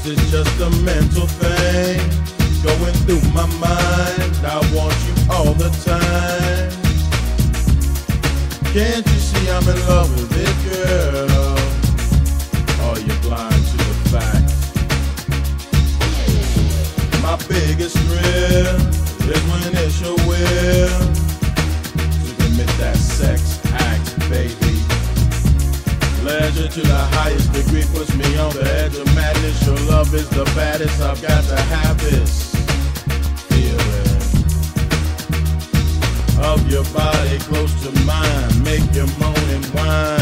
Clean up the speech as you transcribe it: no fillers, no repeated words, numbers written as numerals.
it's just a mental thing going through my mind. I want you all the time. Can't you see I'm in love with this girl? Are you blind to the fact? My biggest thrill is when it's your will to commit that sex act, baby. Pleasure to the highest degree puts me on the edge of madness. Your love is the baddest. I've got to have this feeling of your body close to mine. Make you moan and whine.